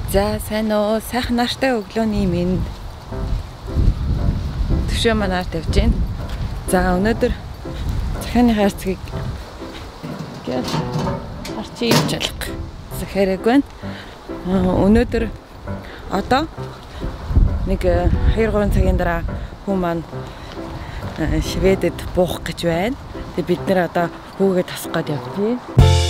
За сайн уу, сайхан нартай өглөөний минь төвшөө манаар тавьж байна. За өнөөдөр захааны хайрцгийг арчи хийж алах захаарэг байна. Өнөөдөр одоо нэг 2-3 цагийн дараа хүн маань Шведэд буух гэж байна. Тэгээ бид нэр одоо хүүгээ тасах гээд явдгийг.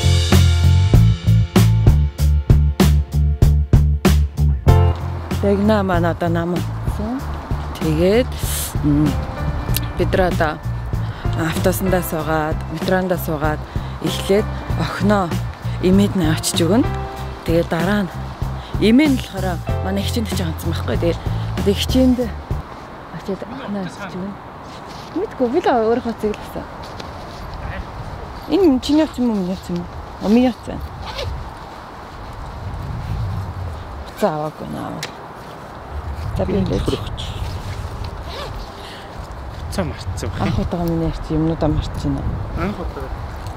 Тэгнэ маань одоо намсан. Тэгээд бид нар одоо автобусандаа суугаад, метрондоо суугаад эхлээд охиноо имэд нь очиж өгнө. Тэгээд дараа нь имэн болохоор манай хичээнд ч ганцсан байхгүй. Тэгээд хичээнд очиод охиноо очиж өгнө. Мэдгүй би л өөрөө цэглэсэн. Энэ чиний яц юм уу, миний яц юм уу? Миний яц. Цааваагүй наа. Табинд хүрч. Цаа марцсан баг. Анх удаа миний ярьц юмнуудаа марцж байна. Анх удаа.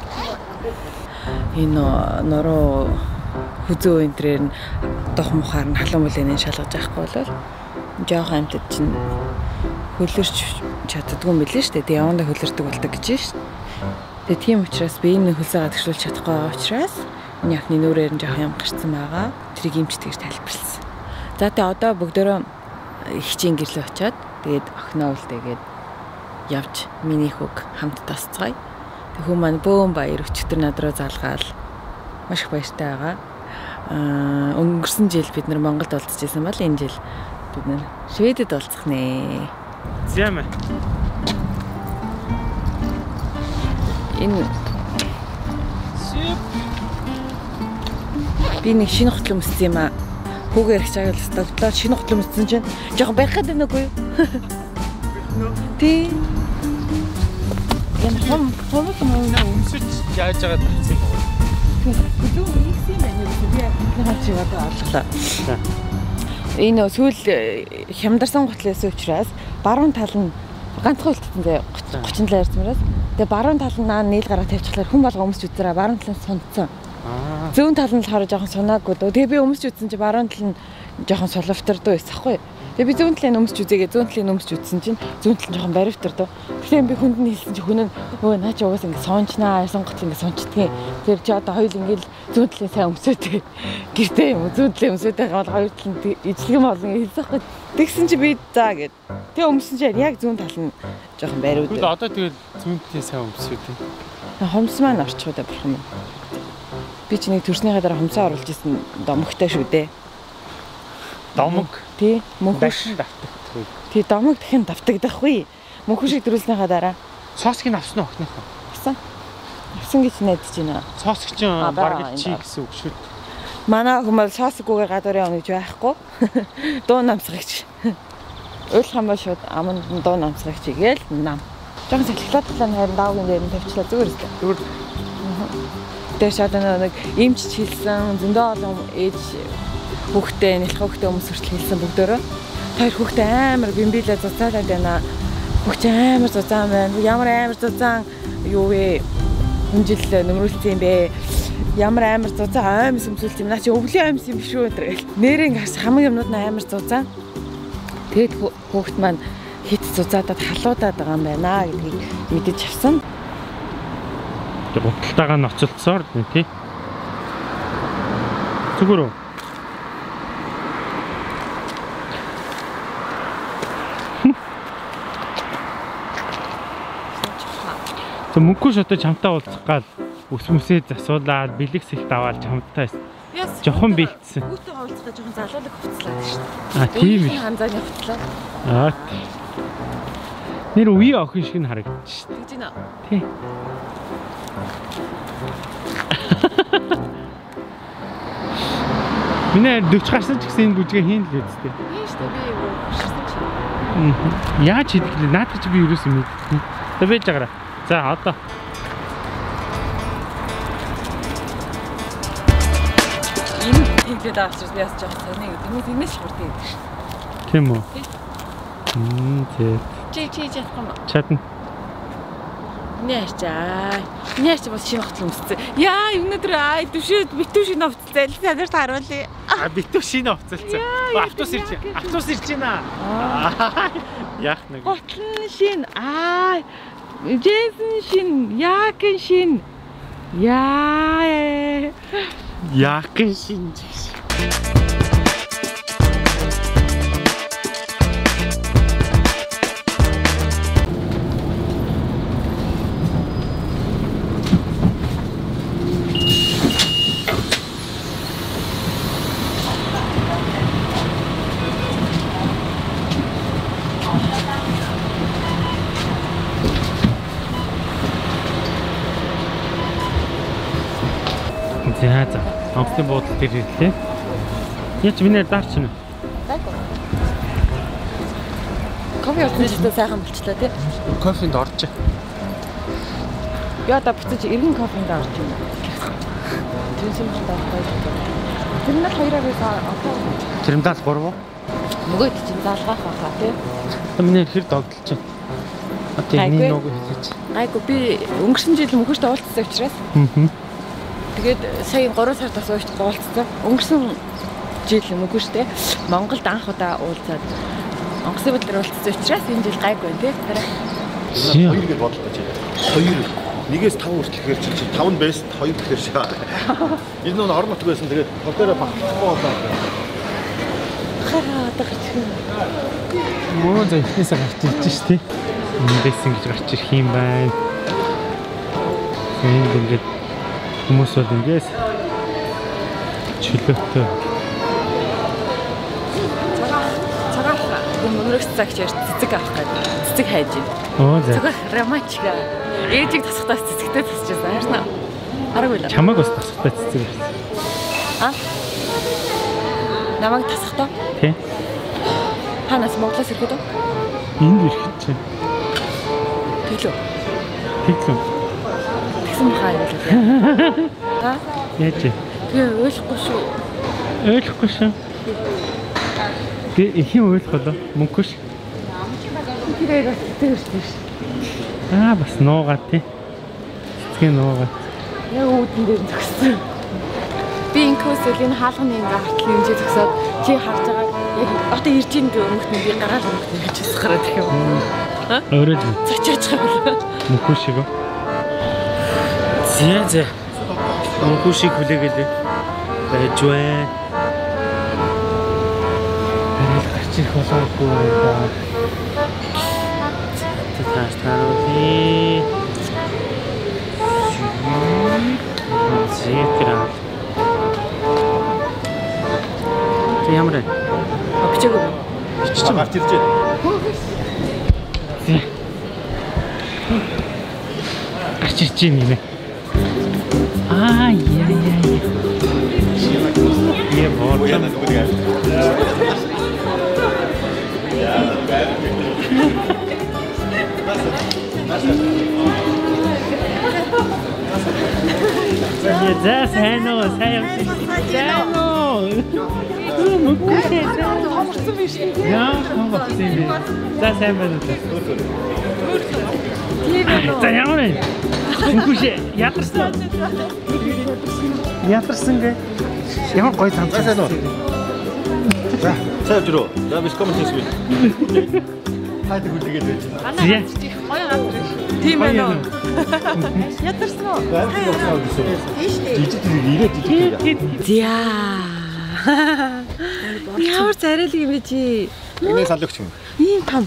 Энэ нороо хүзөө энтрээр нь дох мухаар нь халуун бүлэний шалгаж авахгүй бол жоох амтд чинь хөлөрч чаддгүй юм билээ шүү дээ. Тэгээ явандаа хөлөрдөг болдог гэж шүү. Тэгээ тийм учраас би энэ хөлсөө гадагшуулж чадахгүй байгаа учраас миний ахны нүрээр нь жоох юм гарцсан байгаа. Тэрийг эмчтэйгээр тайлбарласан. За тэгээ одоо бүгдөө хичээн гэрлээ очиод тэгээд охиноо үлдээгээд явж миний хүүг хамт тасцгаая. Тэг хүмүүс маань бөөн баяр өчтөр над руу залгаал маш их баяртай байгаа. Өнгөрсөн жил бид нар Монголд уулзчихсан бол энэ жил бид нар Шведэд уулзах нэ. Зэмэ. Энэ би нэг шинэ хотл өмссөн юм аа. Хүүгээр их чагаал стаглаад шинэ хотл өмссөн чинь жоохон байх гэдэг нүггүй юу? Тий. Энэ хом өмсөж яаж байгаа тавцсан юм бэ? Юу их юм байна юу? Би нэг чи одоо орлоо. Энэ сүүл хямдарсан готлоос учраас баруун тал нь ганцхан үлдсэн заяа 30 лайрцмараас. Тэгээ баруун тал нь нийл гараа тавьчихлаар хүн болго өмсч үзээрээ баруун талаас сунцсан. Зүүн тал нь болохоор жоохон сунаагүй дөө. Тэгээ би өмсч үзсэн чи баруун тал нь жоохон соловтордоо байсан хгүй. Тэгээ би зүүн талын өмсч үзээгээ зүүн талын өмсч үзсэн чинь зүүн тал нь жоохон баривтордоо. Тэгэхээр би хүнд нь хэлсэн чи хүн нь өө наа чи угаас ингэ соончнаа сонгот ингэ сончдгийн. Тэр чи одоо хоёул ингэ зүүн талын сайн өмсөөтэй. Гэртээ юм зүүн талын өмсөөтэй бол хоёр тал нь ижлэгэн болно хэлсэн хгүй. Тэгсэн чи би заа гэд. Тэгээ өмсөн чи яг зүүн тал нь жоохон бариуд. Тэгвэл одоо тэгэл зүүн талын сайн өмсөөтэй. Хомс маань орчиход бурхан минь. Би ч нэг төрснийхаа дараа хомсоо оруулж исэн домогтой шүү дээ. Домог тий мөнхөш давтагдах. Тий домог дахин давтагдахгүй. Мөнхөшийг дөрүүлснийхаа дараа цоосыг авсан уу охиныхоо? Авсан гэж найдаж байна. Цоосч чинь бараг чи гэсэн үг шүү. Манай хүмүүс цоосгүйгээр гадуурын онож байхгүй. Дуу намсгагч. Ойлгох юм бол шууд аманд дуу намсгагч игээл нам. Жон салхилаад талаа хайр даагийн дээр нь тавьчлаа зүгээр үстэй. Зүгээр. Тэр шатана нэг эмч хэлсэн зөндөө олон ээж хүүхдээ нэлх хүүхдээ хүмүүс хүртэл хэлсэн бүгдөө. Тэр хүүхдээ амар бимбилээ зузаалаад байна. Хүүхдээ амар зузаан байна. Ямар амар зузаан юу вэ? Хүнжил нөмрүүлсэн юм бэ? Ямар амар зузаан аймс өмсүүлсэн юм. Наа чи өвлийн аймс юм биш үү гэх. Нэрийн гарч хамгийн юмнууд нь амар зузаан. Тэгэд хүүхд маань хит зузаадад халуудаад байгаа юм байна гэдгийг мэдэж авсан. Тэг гуталтайгаа ноцолцсоор тий. Зүгээр үү? Тэг мөнгөш одоо чамтай уулзах гал өсмөсөө засуулаад бэлэгс их даваал чамтай жохон бэлдсэн. Хүүтэй уулзахаа жохон залуулаг хувцлаад шүү дээ. А тийм ээ. Ханзааны хувцлаа. Аа. Нэр үе охин шиг нь харагдаж шүү дээ. Тэгж байна. Тий. Минь 40 гарсан ч гэсэн энэ бүжгээ хийн л үсттэй. Тийм шүү дээ. Би юу ширсэн чи. Яаж хийдэг вэ? Наад чи би юусэн мэдгүй. Тэ байж байгаараа. За одоо. Энэ хийгээд авчирсан яс жоох таны хүмүүс инээс л хүртээ гэдэг шүү. Тийм үү? Тий. Чи чадах юм уу? Чадна. Няч бас шинэ хөтлөмсцээ. Яа, өнөөдөр битүү шинэ хувцалцаа. Танарт харуулъя. Битүү шинэ хувцалцаа. Автобус ирж байна. Яах нэг. Готлон шинэ. Джейсон шинэ. Яакин шинэ. Яакин шинэ. За. Онгоцны буудлын дээр ирлээ. Яач минь даарч байна. Кофе уусан сайхан болчлаа тий. Кофенд орж. Яа да буцаж эргэн кофенд орж байна. Тэрнээс таахгүй. Тэрнээс хоёрооос одоо Тэрнээс 3 уу? нөгөөд чинь залгаах байхаа тий. Миний хэр догдолж байна. Одоо энэ нүг хийж. Гайгүй би өнгөрсөн жил мөнхөштэй уулзсан учраас. Тэгээд сая 3 сард бас уулзсан. Өнгөрсөн жил мөнхөштэй Монголд анх удаа уулзаад онгоцны бодлоор уулзсан учраас энэ жил гайгүй байна тий. Хоёр гэж бодлоо чи. 2 1-ээс 5 хүртэл гэр чи 5 бест 2 гэхэр шаа. Энэ нь орон нутг байсан тэгээд хотоороо багтахгүй болоо. Хараад гарч ирэх. Мөн зөвхнээсээ гарч ирж штий. Эндээс ингэж гарч ирэх юм байна. Энд ингэж хүмүүс бол ингээс чөлөөтэй. Цагаах мөнгөрөс цагч цэцэг авах гэдэг. Цэцэг хайж За. байна. Цагаах романтика. Ээжийг тасахтаас цэцэгтэй тасчихсан. Харна. Аргагүй л. Чамайг бас тасахтай цэцэг байсан. Намайг тасахдаа? Тий. Ханаас Монголоос ирэхэд үү? Энд ирэхэд чинь. Тэглүү. Тэгсэн бахаа юу вэ? Яаж вэ? Би ойлгохгүй шүү. Би ихэн ойлгох мөнгөш. Тэрээр бас тэгэрсэн шүү. Бас нуугаа тий. Цэцгээ нуугаа. Яг үүдэн дээр зогссон. Би инкосэл энэ хаалганы ингээ хартал хэмжээ зогсоод чи харж байгаа яг одоо ирж ийн гэх өмнө би гараал өмнө гэж гараад ирэх юм. Өөрөө л цочооч байгаа. мөнгөшиг. Зэ. Мөнгөшиг хүлээгээл байж байна. Гарч ирэх болоогүй байна. Тастаруули. Зэтраа. Ямар вэ? Бичээгүй. Бичиж гарч ирж байна. Гарч ирж байна нэ. Я вот. За сайн уу. Хоморсон биш үү? Яа, хоморсон юм бэ? За сайн байна уу? За ямар вэ? Мөнгөш ядарсан гэ. Ямар гоё цанц. Сайн уу? За, сайн жирөө. За биш коммент хийсгүй. Хайдаг үлдгээд байж. Манай гоё газар биш. Тийм байна уу? Ядарсан уу? Жижиг ирээд жижиг. Зяа. Ямар царайлаг юм бэ чи? Энэ салууч юм. Ийм том.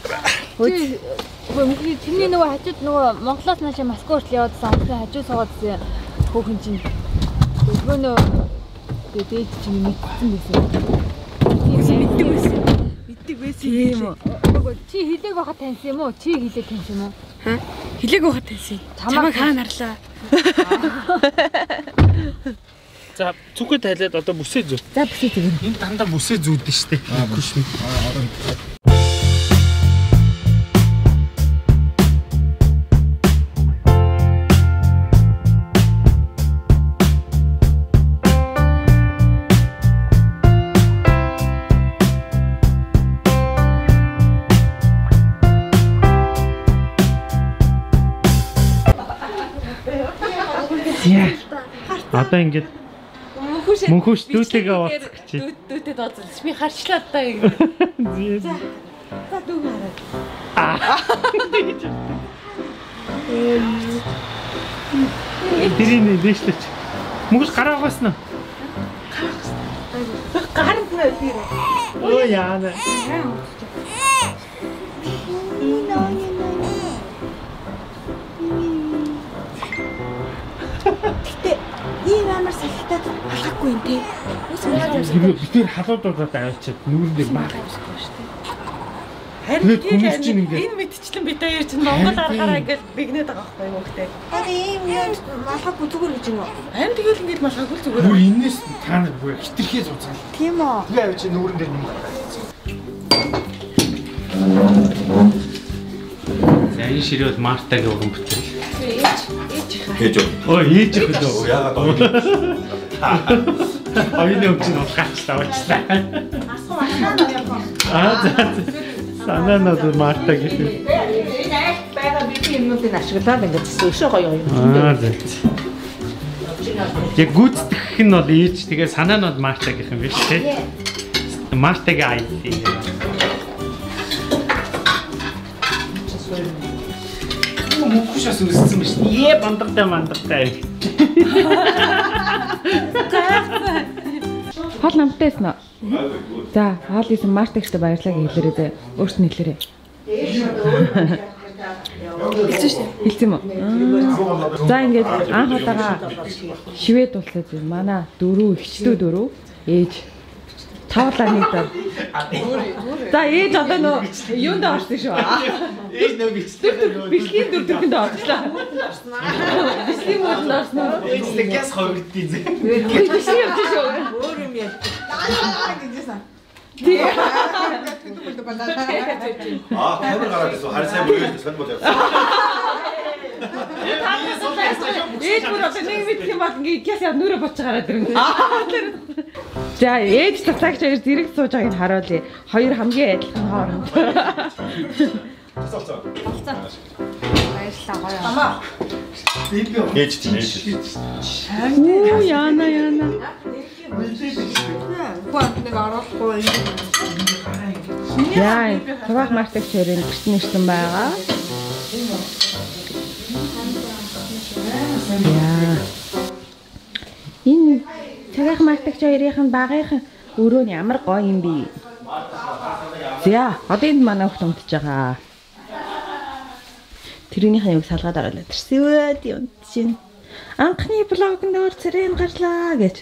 Чиний нөгөө хажууд нөгөө Монголоос наашаа Москва хүртэл яваадсан онгоцны хажуу суугаадсан хөөхөн чинь нөгөө дээд чинь мэдсэн байсан. Мэддэг байсан юм уу? Нөгөө чи хилээг байхад таньсан юм уу? Чи хилээг таньсан юм уу? Хилээг байхад таньсан. Чамайг хаа нарлаа. За зүгөө тайлаад одоо бүсээ зүү. За бүсээ зүү. Энэ дандаа бүсээ зүүдэн штэ. Бүш. Одоо ингээд мөнхөш дүүтэйгээ уулзах гэж. Дүүтэд уулзах. Би харчлаа та ингэ. За дүүг хараа. Тэрийн дэвшлэж. Мөнхөш гараагаас нь. Гарна тэр. Оо яана. Гэтэ ийм амар салхитаад алхахгүй юм те. Би тэр халуудуудад авчиад нүүрэн дээр маа авчихсан шүү дээ. Харин энэ мэдчлэн бид хоёр чинь Монгол аргаараа ингээд бигнээд байгаа байхгүй юу хөхтэй. Харин ийм юм малхаагүй зүгээр гэж юм уу? Харин тэгэл ингээд малхаагүй зүгээр. Бүр энэс та нар бүр хитрхээ зузгаал. Тийм үү. Тэгээ авчи нүүрэн дээр юм. За энэ ширээд Мартагийн уран бүтээл. Ээж үү. Оо ээж их үү. Яагаад ойлоо. Хоёрын өвчин уучлаа авчлаа. Асуу ахнаа Аа санаанууд Марта гэж. энэ айлт байгаа бидний юмнуудыг ашиглаад ингээд өшөө гоё юм. Аа за. Яг гүйцэтгэх нь бол ээж тэгээ санаанууд Марта гэх юм биш тий. Мартагийн ай. Мөнхөшөөс үссэн биш. Ээ бандагтай. Хоол намтайсэн уу? За, хоол исэн Мартагчтай баярлалаа гэж хэлээрэй зэ. Өөрт нь хэлээрэй. Хэлсэн юм уу? За ингээд анх удаага шивэд улсад манай дөрөв ихчдүү дөрөв ээж тавлаа нэгдээ. За ээж одоо нөө юунд орсон шүү. Ээж нөө бичсэн. Бэлгийн дөрөвдөнд орсон. Бэлгийн мөрөнд орсон. Ээж газ ховигдтий зэ. Биш юм чи шүү. Өөр юм яа. Аа, камер гараад ирсэн. Харин сайн бүрээс сонь бол явсан. Ээж бүр одоо нэг мэдх юм бол ингээд яс яа нүрэ боч гараад ирнэ. За ээж цацаагч хоёр зэрэг сууж байгааг харуулъя. Хоёр хамгийн адилхан хооронд. Тасалцаа. Баярлалаа гоё. Амаа. Ээж чинь. Оо яана. Гуат нэг оруулахгүй юм. Яа, цагаах Мартагч хоёрын гэрт нэрсэн байгаа. Яа. Энэ цагаах Мартагч хоёрын багынхан өрөө нь ямар гоё юм бэ? За, одоо энд манай хөлт унтж байгаа. Тэрнийхээ юг салгаад оруулаад ирсэн юм чинь. Анхны блогнд өөр царайн гарлаа гэж.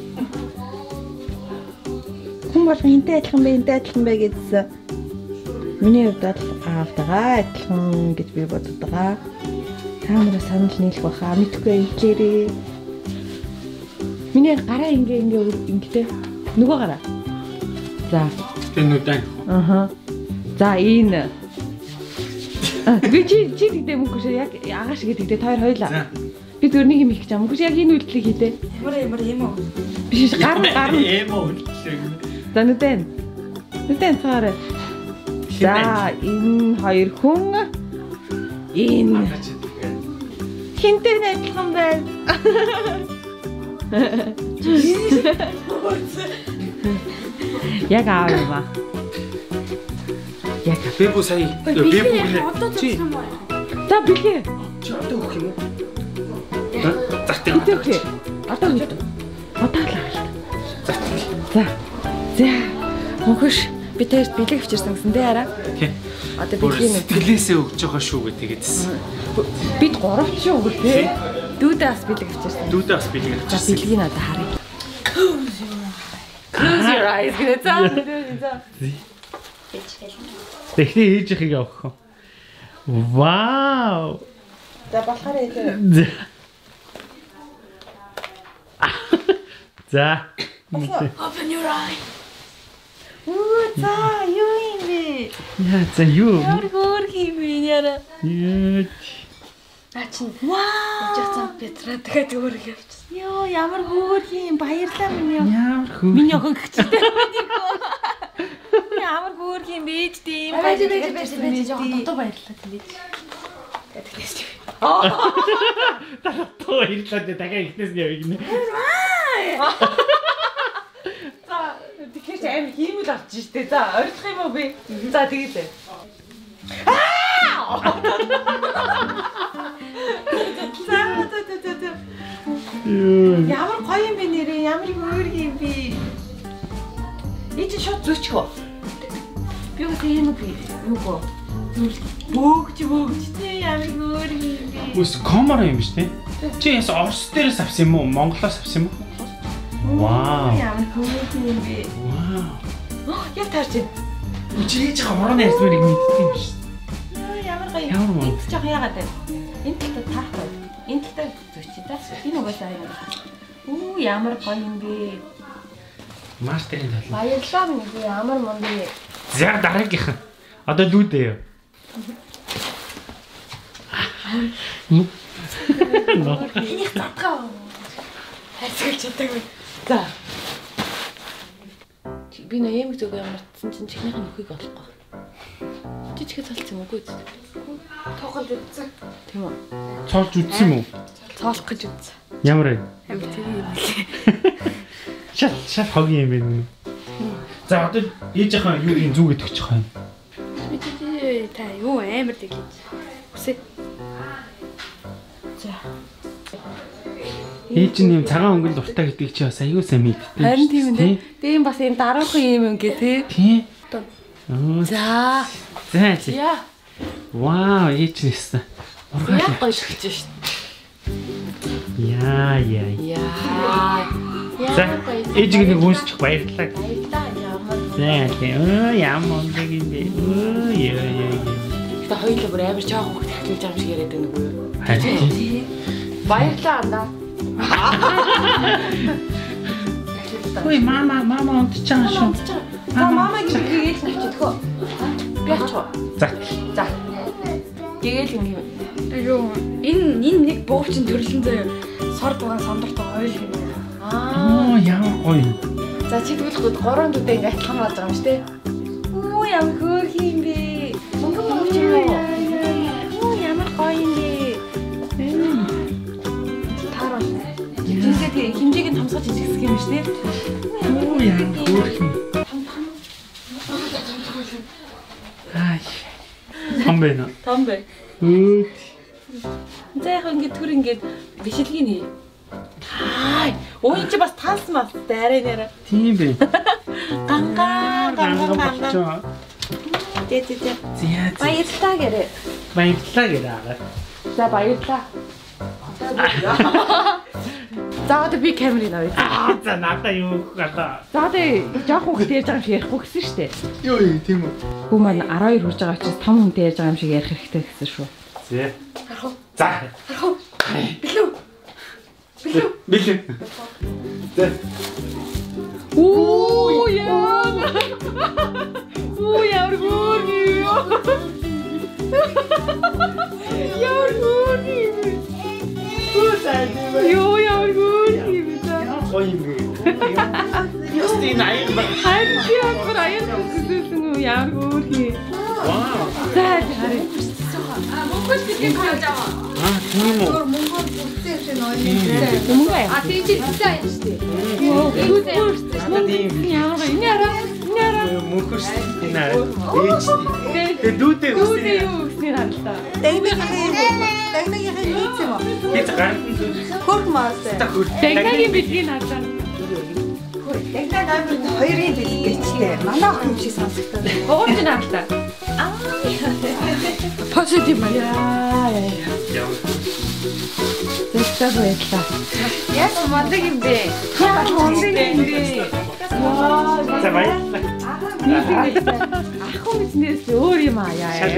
Хүн бол энтэй адилхан бэ гэдсэн. Миний хувьд бол аавтайгаа адилхан гэж би боддог байгаа. Та нараа санал нийлэх баха мэдхгүй хэлээрээ. Миний гараа ингэтэй нөгөө гараа. За. Тэнүүдэн. Аха. За энэ. Би чи гэдэг мөнгөш яг агаш гэдэг та хоёр хоёлаа. Би зөрнийг юм их гэж амгүйш яг энэ үйлдэлийг хийдэ. Ямар юм уу? Биш гарна. Эм үйлдэл. За нүдэн цаарай. За энэ хоёр хүн энэ хинтэй адилхан байна. Яг аав юм аа. Яг Би бүү сая. Би бүү нэ. Чи. За билээ. Чи одоо өгөх юм уу? Идэх. Одоо л. За. Мөнхөш би тест бэлэг авчирсан гэсэн дээ хараа. Тий. Одоо бэлгийн нэг тэлээсээ өгч байгаа шүү гэ тэгээдсэн. бид гуравч шүү үгүй тий. Дүүдээ бас бэлэг авчирсан. Дүүдээ бас бэлэг авчирсан. Бэлгийн одоо харъя. Close your eyes гэдэг заа. Тэгтээ ээжийнхийг авах. Вау. За болохоор ээлээ. За. Open your eye. Оо за юу юм бэ? Яа за юу? Ямар хөөрхий юм бэ яра? Яа. Ачин. Вау. Яцсан Петра дахиад хөөрхий авчихсан. Йоо ямар хөөрхий юм баярлалаа минь. Ямар хөө. Миний охин гихчтэй. Ямар хөөрхий юм бэ дээ. Байж. Яг дото баярлалаа тийм. Тоо ирлээ дахиад ихнээс нь явъя гинэ. За тэгэхээр амар хиймэл авч штэ. За орилох юм уу би? За тэгээд. За. Ямар гоё юм бэ нэрээ? Ямар өөр юм бэ? Би чи шууд зүчгөө. Би бас юм би. Юу гоо? Бөөгч тий ямар өөр юм бэ? Үс комор юм биш тий? Чи яс Орос дээрээс авсан юм уу? Монголоос авсан юм уу? Вау. Ямар өөр юм бэ? Вау. Яа таарч. Чи ээж хамрын ярьсмэрийг мэддэг юм биш. Ямар гоё. Ямар мөн. Энд ч яах яагаад вэ? Энд талд таахгүй. Энд талд зүчи та. Энэ угаасаа юм. Ямар гоё юм бэ? Мастерын тал. Баярлалаа минь ямар мундаг. За дараагийнх. Одоо лүүдээ юу? Энийг татгаа. Хайцгалж чадаагүй. За. Би нэмэг зүг ямарчсан чинь чихнийхэн нөхийг олохгүй. Жижиг цалцсан үгүй. Тоглож үзсэн. Тийм үү? Цоолж үтсэн юм уу? Цоолох гэж үзсэн. Ямар вэ? Амт тийм юм лээ. Шат хогийн юм байна. За одоо ээжийнхаа юу юм зүг идэх чих байна. Та юу амар тэглэж. Үсэ. За. Ээж нь юм цагаан өнгөн дуртай гэдгийг чи бас аюу сайн мэддэг. Харин тийм үү? Тийм бас энэ дараахан юм ингээ тий. Тий. За. За чи. Яа. Вау, ээж нэстэ. Яа гоё шилж шít. Яа. Яа. За ээжийг нэг үнсчих баярлалаа. Баярлалаа. За тийм. Ямар мундаг юм бэ? Яа. Та хоёулаа бүр амар чаах хөх тахилж байгаа юм шиг яриад байна үгүй юу? Харин. Баярлалаа андаа. Ой мама унтчихсан шүү. За мамагийн гээл навчидгөө. Би ачаа. За. Гээл ингэ. Юу энэ нэг буугчин төрлөн заяа. Сор дугаан сондортой ойл юм. Ямар гоё. За чи тэгвэл 3 дүүдээ ингэ адилхан болж байгаа юм шүү дээ. Ямар хөөх юм бэ? Мөнгө мөнгө ч юм уу? Ямар гоё юм бэ? Таарал. Жишээ хэмжээг нь томсгож хийсгэх юм шүү дээ. Ямар хөөх юм. Том бэ. За яг ингэ түр ингэ бишилгийн нэ. Ой чи бас таасан бас дайраа нэрэ. Тийм бэ. Гангаа. Тэ. Зя. Баярлалаа гэрээ. Баярлалаа. За баярлалаа. За одоо би камерыг авъя. За надаа юу гата. За одоо жоохон хүүхд ярьж байгаа юм шиг ярихгүй гэсэн шүү дээ. Юу тийм үү. Хүү маань 12 хүрж байгаа учраас 5 хүнтэй ярьж байгаа юм шиг ярих хэрэгтэй гэсэн шүү. Зэ. Харах уу? За. Харах уу? Билүү. Зэ. Ямар гүргий юу? Ямар гүргий юу? Юу ямар гүргий юу? Гоё юм бэ. Ястин аяг ба. Хайрцаг аяг үзүүлсэн үү ямар гүргий. Вау. За харин. Мөнгөс тийм байж байгаа. Тийм үү. Мөнгөөр бүтсэн юм нөө. Мөнгө яа. Тийм тийм сайн шүү дээ. Ямар энэ араа. Мөнхөс энэ арай. Ээж. Тэ дүүдээ үсээ. Юу гэсэн харалтаа. Дагнагийн хийц юм уу? Хэц гар. Хөрх маас. Дагнагийн бидгийг наадаа. Дагнаг амар хоёрын бэлэг гэжтэй. Манай охин шиг сонсогдсон. Гооч наадаа. Positive яа. Тэстэ баярлаа. Яс мундаг юм бэ? Мундаг юм бэ. За баярлалаа. Ахгүй мэднээс өөр юм аа яа.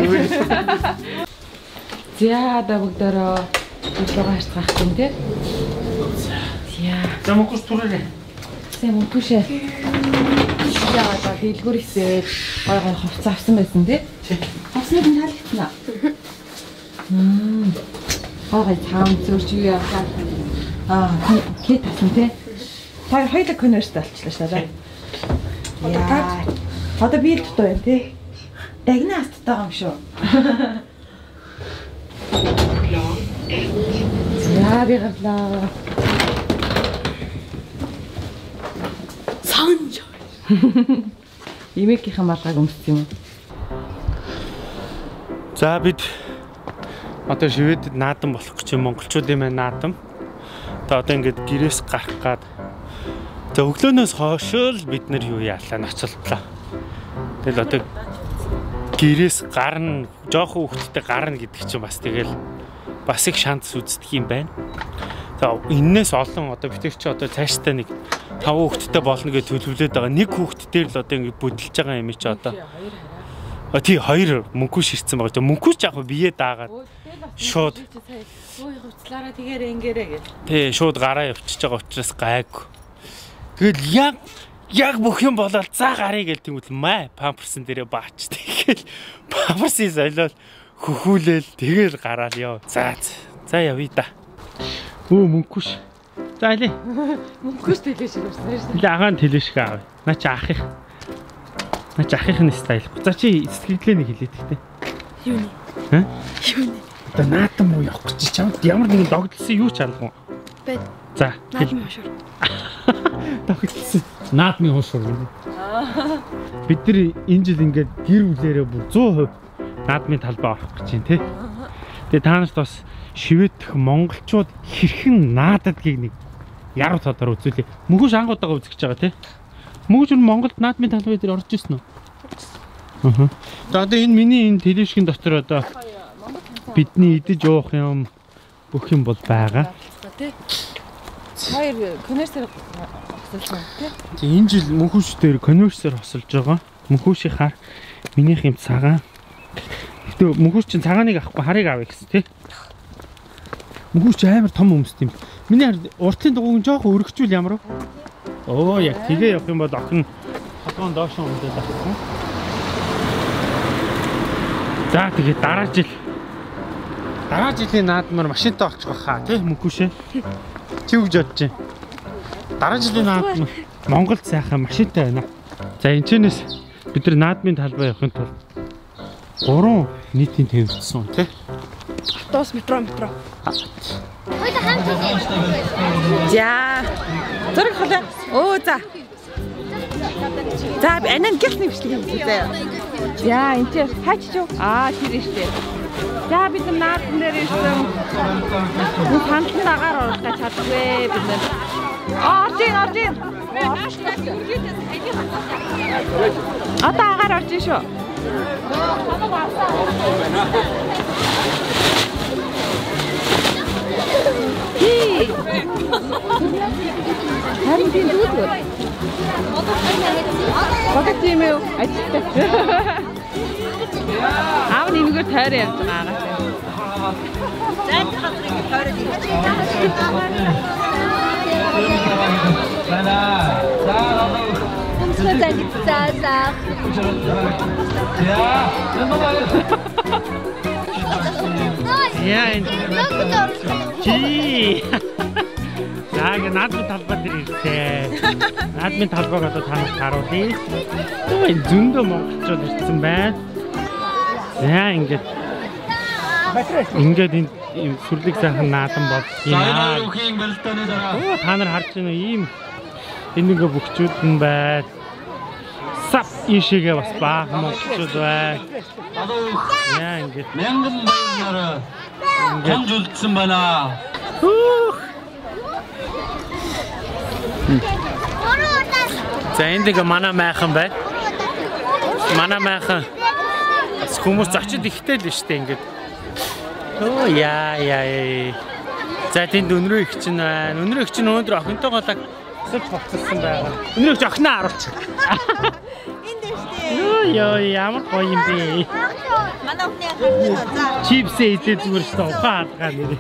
За да бүгдээрөө бүлэгээ харцгаах юм те. Яа. За мөнгөс түрээрээ. Сэм мөнгөшээ. Яа да дэлгүр хэсэг гой хувцас авсан байсан те. Авсныг нь таалагдана. Гой цаам зурч юу яахаа. Кет авсан те. Та хоёулаа конверт болчихлоо шүү дээ. Яа. Одоо би л дутуу байна те. Дагнаас дутаа юм шүү. За би гарлаа. Санж. Имекийн малгайг өмссөн юм. За бид одоо шивэдэд наадам болох гэж юм монголчуудын маань наадам. Одоо ингээд гэрээс гарах гад. За өглөөнөөс хойш л бид нар юу яалаа ноцолтлоо. Тэгэл одоо гэрээс гарна, жоохон хүүхдтэй гарна гэдэг чинь бас тэгэл бас их шанс үздэг юм байна. За энээс олон одоо бид чи одоо цаашдаа нэг 5 хүүхдтэй болно гэж төлөвлөд байгаа. Нэг хүүхдтэй л одоо ингэ бүдэлж байгаа юм чи одоо. Тий 2 мөнхүү ширцсэн байгаа. Мөнхүү ч яг бие даагаад шууд хувцлаараа тэгээрээ ингээрээ гэж. Тий шууд гараа явчихж байгаа учраас гайг. Тэгэл яг бүх юм болоод за гарыг гэл тэгвэл маа памперсэн дээрээ баач. Тэгэл памперсыг солиод хөхүүлээл тэгэл гараал яв. За явъя да. Өө мөнхүүш. За алий. Мөнхүүш тэлээш ирсэн шүү дээ. Агаан тэлээш аав. Наа чи ахих. Наа чи ахихны стайл. За чи сэтгэлээ нэг хэлээд ихтэй. Юуны? Ха? Юуны? Одоо наатам уу явах гэж чамд ямар нэгэн догдлсон юу ч алга. Бэд. За. Наадмын хошор. Догдлсон. Наадмын хошор. Бид нар энэ жил ингээд гэр бүлээрээ бүр 100% наадмын талбай орох гэж байна тий. Тэгээ та нарт бас шивэдх монголчууд хэрхэн наададгийг нэг яруу цаадаар үзүүлээ. Мөнхөш ангуудаага үзэж байгаа тий. Мөнхөш нь Монголд наадмын талбай дээр орж ирсэн үү? Аа. За одоо энэ миний энэ телевизийн дотор одоо бидний идэж уух юм бүх юм бол байгаа. Тий. Хоёр коммерсээр хосолсон тий. Энэ жил мөнхөш дээр коммерсээр хосолж байгаа. Мөнхөшийн хар минийх юм цагаан. Гэтэ мөнхөш чинь цагааныг авахгүй харыг авъя гэсэн тий. Мөнхөш амар том өмсд юм. Миний уртлын дугуйн жоохон өргөчүүл ямар вэ? Оо яг тэгээ явах юм бол охин хатуун доош өмдөд авах. За тэгээ дараа жилийн наадмаар машинтай олчих واخа тий мөнхөшөө. Чи үгж бодож байна. Дараа жилийн наадмар Монголд сайхан машинтай байна. За энэчнээс бид нар наадмын талбай явахын тулд 3 нийтийн төвлөсөн тий. Автобус метро. За. Зураг холоо. Оо за. За анан гэх нэвшлэг юм заяа. За энэ чи хаач юу? Тэр штэ. За бид наадмын дээр ирсэн. Бүх хандлын агаар орох гэж чадгүй бид нар. Орж ийн. Одоо агаар орж ийн шүү. Харин тийм дүүл. Багт тийм үү? Ажигтай. Аав нэмгээр тойроо явж байгаа агаатай. Зайд хатрыг тойроо дийчих. За. Яа энэ. Чи. Яг наадмын талбай дээр ирсэн. Наадмын талбайг одоо та нарт харуулъя. Энэ зөндөө монголчууд ирсэн байна. Яа ингээд энэ сүрлэг сайхан наадам бол юм аа. Та нар харж байна ийм энэ ингээ бүхчүүд нь байна. Сап ишигээ бас баахан монголчууд байна. Яа ингээд мянган баяраар гомж үлдсэн байна. За энд ингээ манай майхан байна. Манай майхан хүмүүс зочид ихтэй л штэ ингээд. Оо яа. За тэнд өнрөө их чинь байна. Өнрөө их чинь өндөр охинтойгоо сэлж болцсон байгаа. Өнрөө их охиноо харуулчих. Энд дээр штэ. Йоо ямар гоё юм бэ. Манай охины хатсан за. Чипсээ идээ зүгээр штэ ухаан хадгаа нэр.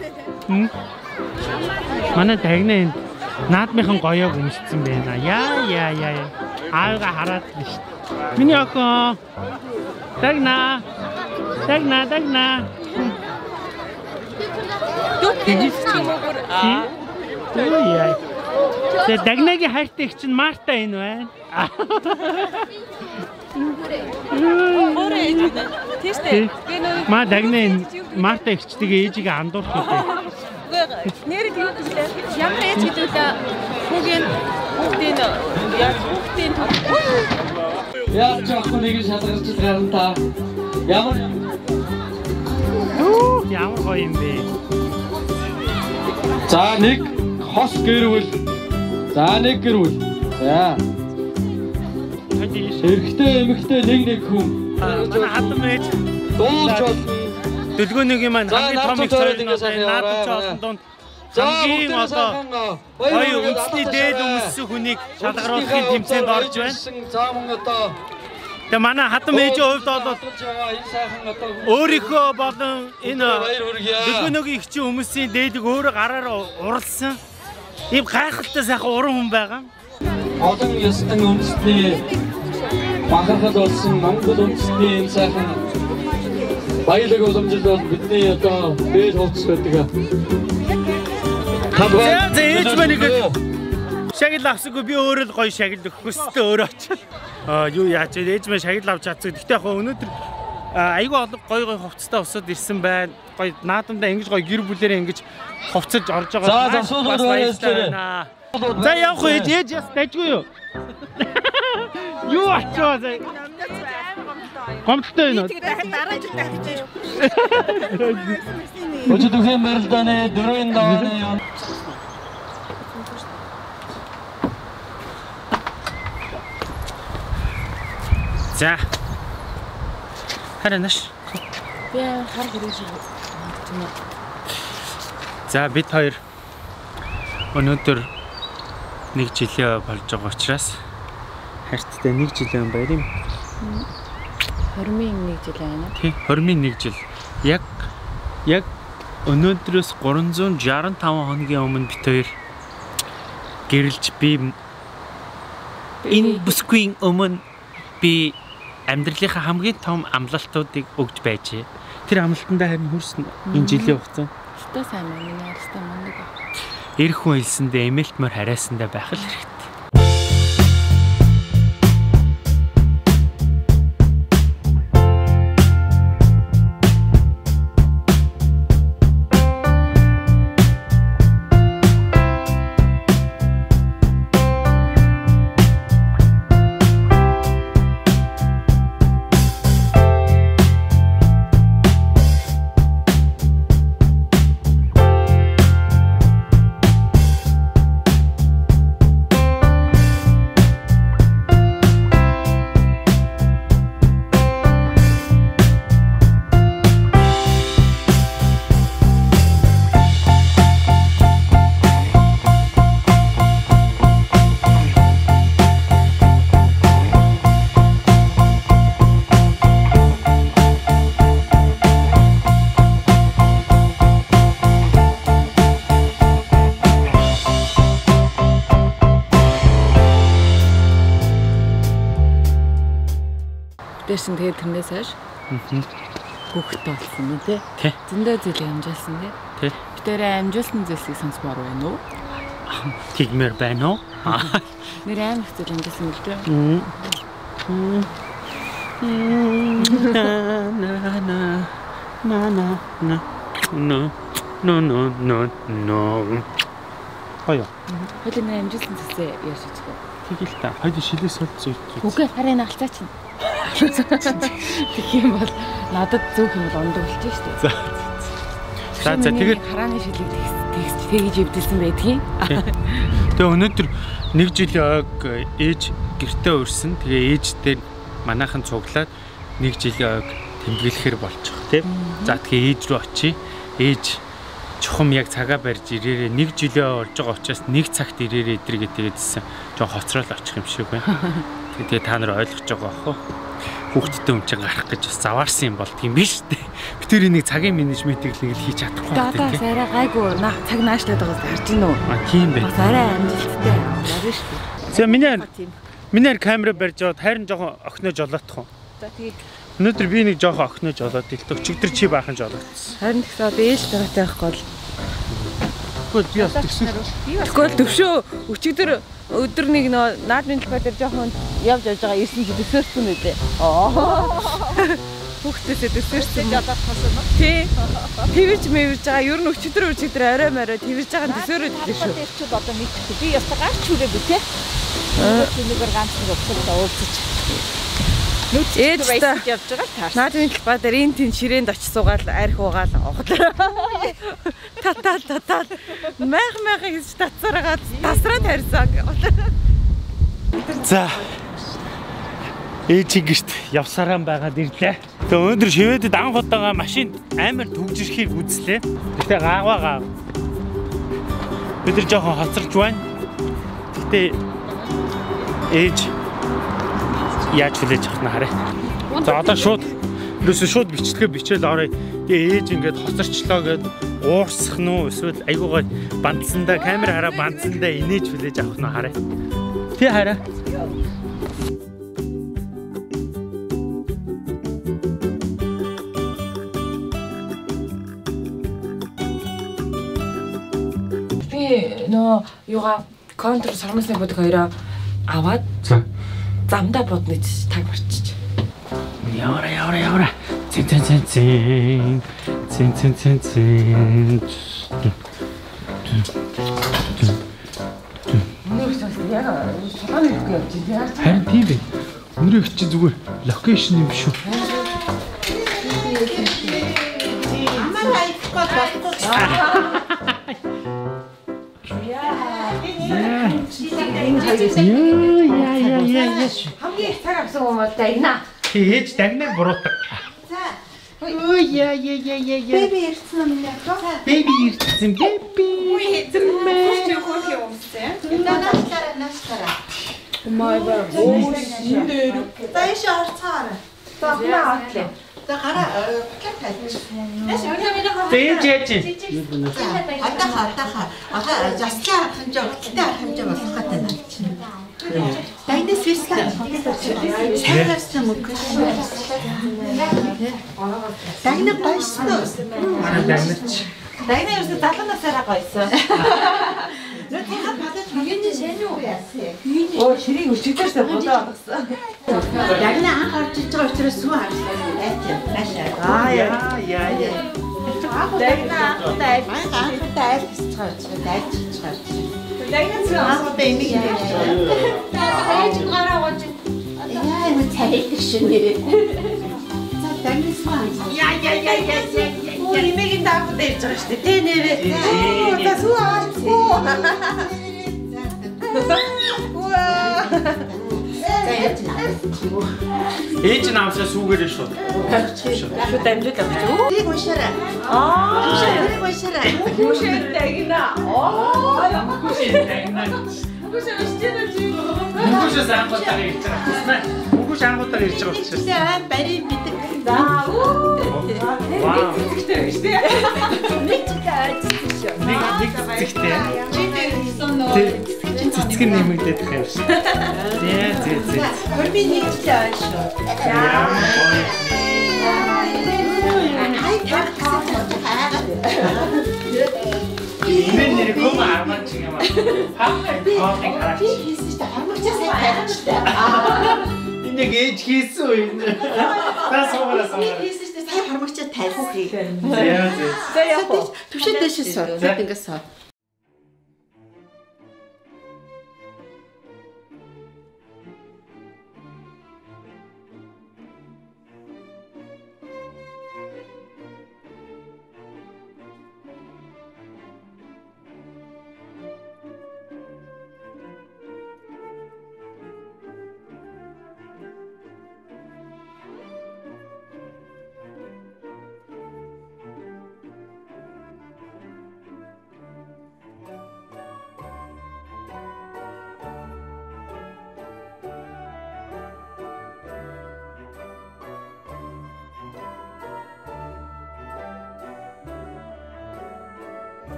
Манай тагнаа энд наадмынхан гоёог өмссөн байна. Яа. Аага хараад л штэ. Миний охин. Тагнаа. Яа. Тэ дагнагийн хайртай их чинь Марта энэ байна. Тийштэй. Маа дагнаа Марта ихчтэйгээ ээжигээ андуурах гэдэг. нэр тийм үү? Ямар ээж гэдэг вэ? Хүүгийн яаж хүүхдийн Яаж ч ахгүй нэг шалгарч гарна та. Ямар гоё юм бэ? За нэг хос гэрвэл. За нэг гэрвэл. За. Эрэгтэй эмэгтэй нэг хүн. Манай хатам ээж Дуулж болно. Дэлгөөний маань хамгийн том их цайд наадч олон донд хамгийн одоо гоё үндэсний дээд өмссөн хүнийг шалгаруулахын тэмцээнд орж байна. За мөн одоо Тэгээ манай хатам ээжийн хувьд бол өөрийнхөө болон энэ дэлгөөний их чинь хүмүүсийн дээдэг өөрөө гараараа уралсан. Ийм гайхалтай сайхан уран хүн байгаа. олон ёстой үндэсний бахархал болсон Монгол үндэсний энэ сайхан баялаг уламжлал бол бидний одоо дээд хувцас байдаг. За ээж манийг шагнал авсангүй би өөрөө л гоё шагнал өгөх хүсэлтэй өөрөө очив. Юу яаж ээж маань шагнал авч чадсан. Гэхдээ яг өнөөдөр айгүй олон гоё хувцастай усад ирсэн байна. Гоё наадамдаа ингэж гоё гэр бүлээрээ ингэж хувцаж орж байгаа. За За явах уу ээж яс дайжгүй юу? Юу ачаа за. Гомдтой энэ. дараа жил дахиж. Өчигдөр хэм мэрэлдэнэ дөрвөн давны юм. За. Харинаш. Би хар хэрэг шиг. За бид хоёр өнөөдөр нэг жилээ болж байгаа учраас хайрттай нэг жилийн баяр юм. 21 жил байна. Тий, 21 жил. Яг өнөөдрөөс 365 хоногийн өмнө бид хоёр гэрэлж би энэ бүсгүй өмнө би амьдралынхаа хамгийн том амлалтуудыг өгж байжээ. Тэр амлалтандаа харин хүрсэн энэ жилийн хугацаанд. Өстой сайн байна. Миний харьцаа мундаг. Ирэх хүн хэлсэндээ эмээлтмөр харайсандаа байх л хэрэгтэй. Дэсэн тэгээд тэрнээс хойш хүүхдтэй болсон үү те? Зөндөө зүйл амжуулсан те? Битээрээ амжуулсан зүйлсийг сонсмоор байна уу? Тэгмэр байна уу? Нэр амар их зүйл амжуулсан үү те? No. Хоёо. Хоёул нэр амжуулсан зүйлсээ яаж хийчихв? Тэгэл та. Хоёул шилээс бол зүг. Үгүй харин алцаач. Тэг юм бол надад зөв юм бол ондоо болчих шүү дээ. За тэгээд харааны шилийг тэгж өвдөлсөн байдгийг. Тэгээ өнөөдөр 1 жилийн ойг ээж гэртээ урьсан. Тэгээ ээж дээр манайхан цуглаад 1 жилийн ойг тэмдэглэхээр болчих тийм. За тэгээ ээж рүү очие. Ээж чухам яг цагаа барьж ирээрээ 1 жилээ болж байгаа учраас 1 цагт ирээрээ эдрэг гэдээдсэн. Жон хоцрол очих юм шиг байна. Тэгээ та нар ойлгож байгаа бохоо. Хүүхдтэй өмчөг гарах гэж бас заваарсан юм бол тийм биш үү? Би тэр нэг цагийн менежментийг л хийж чадахгүй байна. Дадаас арай гайгүй цаг наашлаад байгаас харж гинэ үү? Тийм байх. Бас арай амжилттай байна шүү дээ. За миний камера барьж аваад хайрын жоохон охиноо жолоотох уу? За тэгээ. Өнөөдөр би нэг жоохон охиноо жолоод илт өчигдөр чи баахан жолоодсон. Харин тэгсээ ээж байгаатай байхгүй бол. Тэгвэл би бас тэгсэн. Тэгвэл төвшөө өчигдөр өдөр нэг наадмын талбай дээр жоохон явж байгаа ирсэн чи төсөөрсөн үү дээ. хүүхдээсээ төсөөрсөн юм. Тий. Твэрж мэвэрж байгаа. Ер нь өчигдөр арай марай твэрж байгаа нь төсөөрөд дээ шүү. Тэрчүүд одоо мэдхгүй. Би яста гарч хүрээ би те. Тэнийг ганц нэг өцөлдөө уулзаж. Ээж та явж байгаа л таарсан. Наадмын талбай дээр энэ тэн ширээнд очиж суугаад арх уугаал оглоо. Татал. Мах гэж татсараад тасраад харьсан. За. Ээж гэрт явсараа байгаад ирлээ. Тэгээ өнөөдөр шивэдэд анх удаага машинд амар төгж ирэхийг үзлээ. Гэтэ гаагваа. Бид нар жоохон хоцорч байна. Гэтэ ээж яаж хүлээж авах нь харъя. За одоо шууд бичлэгээ бичээл орё. Тэгээ ээж ингээд хоцорчлоо гэд уурсах нь уу эсвэл айгуугай бандсандаа камер хараа бандсандаа инээж хүлээж авах нь харъя. Тий хараа. Би нөө юугаа контр сармасны бодог хоёроо аваад замдаа бодно гэж таг барчиж. Явра. Цин. Харин тийм бэ. Өнөөдөр чи зүгээр локейшн юм шүү. Хамгийн цаг авсан юм уу дагна. Ээж дагныг буруудаг. Бэби ирсэн юм яа. Бэби ирсэн. Наштара. Маягаар Дааш орцоор. тохноо атлаа. За гараа каптай. Ээж. Одоо заслаа хэмжээ өгтөлтэй хэмжээ болох гэдэг байна. Дайнес вислаа. Сайрсан мөнгө. Дайна гойсон. Дайна ерөөсө 70 насаараа гойсон. Нөө тийм бадаж юуны сайн уу яасан. Оо ширийг өчигдөөсөө бодоо олгосон. Дайна анх орж иж байгаа учраас сүү харсан. Яа. Дайна анхтай айлцгаач. Дайна цаасаа энийг яаж гараа гож. Яа юм цайх шинэ. За дайна суу. Яа. Имэгийн даах дээр ч байгаа шүү дээ. Тэ нэрээ. За суу аачгүй. Ээж наамсаа сүүгээрээ шууд. Шууд дамжуулаад авчих. Тийг уушаарай. Тийг уушаарай. Хүшээ дагна. Мөнгөшөөс ангуудаар ирж байгаа. Мөнгөш ангуудаар ирж байгаа учраас. За барийн бидэг. За Вау. тэгтэй шүү дээ. Нэг цэцэгтэй. Цэцэг нэмэгдээд байгаа юм шиг. Зээ. Хөрмийн нэгтэй аашаа. Ай тагтсан. Имэн нэр көм арман чиг юм аа. Хаахыг хараач. Би хийсэн шүү дээ. Хармагчаа сайн тавьчихтай. Энийг ээж хийсэн үү энэ? Тасгоолаа. Би хийсэн шүү дээ. Сайн хармагчаа тавьчих. Зээ. За яах вэ? Түвшин дэшээс. За ингээс.